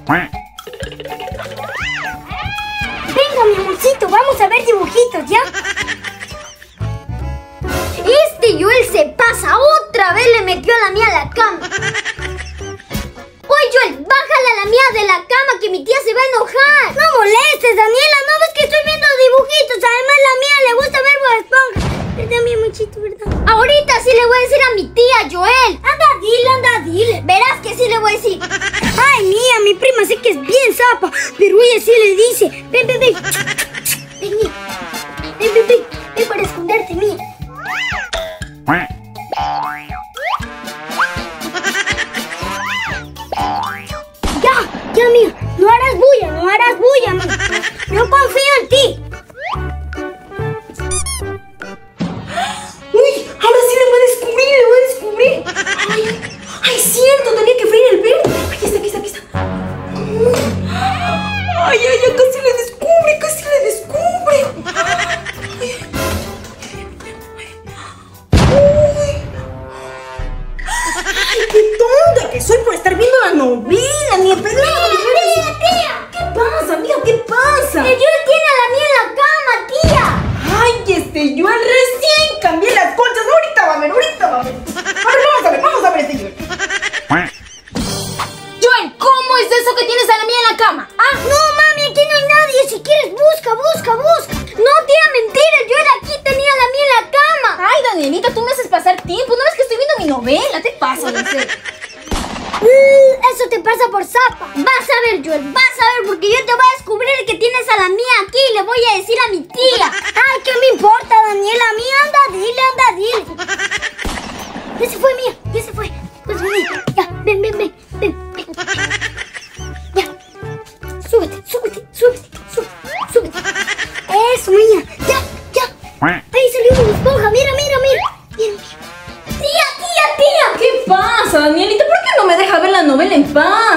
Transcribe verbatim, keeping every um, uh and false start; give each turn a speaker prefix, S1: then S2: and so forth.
S1: Venga, mi amorcito, vamos a ver dibujitos, ¿ya? Este Joel se pasa, otra vez le metió a la mía a la cama. Oye, Joel, bájala a la mía de la cama que mi tía se va a enojar. No molestes, Daniela, no ves que estoy viendo dibujitos. Además, la mía le gusta ver Bob Esponja. ¿Verdad, mi amorcito, verdad? Ahorita sí le voy a decir a mi tía, Joel. Anda, dile, anda, dile. Verás que sí le voy a decir. Ay, mía, mi prima sé que es bien zapa, pero ella sí le dice. Ven, ven, ven. Ven, mía. Ven, ven, ven. Ven para esconderte, mía. Ya, ya, mía. No harás bulla, no harás bulla, mía. Yo confío en ti.
S2: Uy, ahora sí le voy a descubrir, le voy a descubrir. Ay, ay, cierto, tenía que freír el verde. Aquí está, aquí está, aquí está. Ay, ay, ya casi le descubre, casi le descubre. Ay, ay, qué tonta que soy por estar viendo la novela, ni el perdón.
S1: ¡Tía, tía!
S2: ¿Qué pasa, amiga? ¿Qué pasa?
S1: El Joel tiene a la mía en la cama, tía.
S2: Ay, este Joel recién cambié las colchas. Ahorita va a ver, ahorita va a ver. A ver, vamos a ver, vamos a ver este Joel.
S3: Joel, ¿cómo es eso que tienes a la mía en la cama?
S1: Ah, no, mami, aquí no hay nadie. Si quieres, busca, busca, busca. No, tía, mentira. El Joel aquí tenía a la mía en la cama.
S3: Ay, Danielita, tú me haces pasar tiempo. ¿No ves que estoy viendo mi novela? ¿Qué pasa, no sé?
S1: Uh, eso te pasa por zapa. Vas a ver, Joel, vas a ver, porque yo te voy a descubrir que tienes a la mía aquí y le voy a decir a mi tía. Ay, ¿qué me importa, Daniela? Mía, anda, dile, anda, dile. Ya se fue, mía, ya se fue. Pues ven, ya, ven, ven, ven, ven, ven. Ya, súbete, súbete, súbete, súbete, súbete. Eso, mía, ya, ya. Ahí salió una esponja, mira, mira, mira. Mira, mira. Tía, tía, tía.
S2: ¿Qué pasa, Danielita? ¿Por qué no me deja ver la novela en paz?